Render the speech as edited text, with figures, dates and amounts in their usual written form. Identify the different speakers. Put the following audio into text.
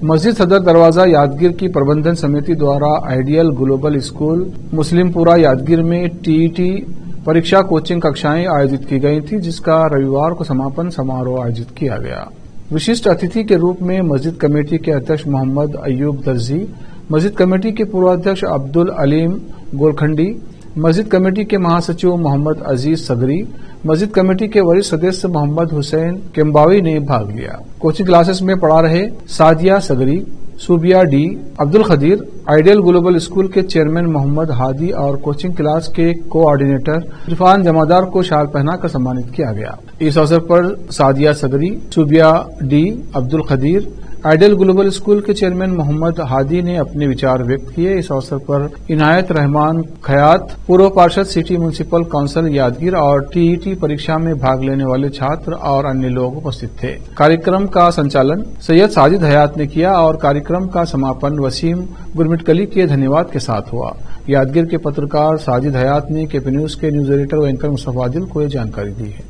Speaker 1: मस्जिद सदर दरवाजा यादगीर की प्रबंधन समिति द्वारा ideal global school Muslimpura Yadgir में टीईटी परीक्षा कोचिंग कक्षाएं आयोजित की गई थी, जिसका रविवार को समापन समारोह आयोजित किया गया। विशिष्ट अतिथि के रूप में मस्जिद कमेटी के अध्यक्ष मोहम्मद अयूब दर्जी, मस्जिद कमेटी के पूर्व अध्यक्ष अब्दुल अलीम गोलखंडी, मस्जिद कमेटी के महासचिव मोहम्मद अजीज सगरी, मस्जिद कमेटी के वरिष्ठ सदस्य मोहम्मद हुसैन केम्बावी ने भाग लिया। कोचिंग क्लासेस में पढ़ा रहे Sadia Sagari, Subia D, Abdul Khadir, ideal global school के चेयरमैन मोहम्मद हादी और कोचिंग क्लास के कोऑर्डिनेटर इरफान जमादार को शाल पहनाकर सम्मानित किया गया। इस अवसर पर Sadia Sagari, Subia D, Abdul Khadir, ideal global school के चेयरमैन मोहम्मद हादी ने अपने विचार व्यक्त किए। इस अवसर पर इनायत रहमान खयात, पूर्व पार्षद सिटी म्युनिसिपल काउंसिल यादगीर और टीईटी परीक्षा में भाग लेने वाले छात्र और अन्य लोग उपस्थित थे। कार्यक्रम का संचालन सैयद साजिद हयात ने किया और कार्यक्रम का समापन वसीम गुरमिटकली के धन्यवाद के साथ हुआ। यादगीर के पत्रकार साजिद हयात ने केपी न्यूज के न्यूज एडिटर व एंकर मुस्तफा आदिल को यह जानकारी दी है।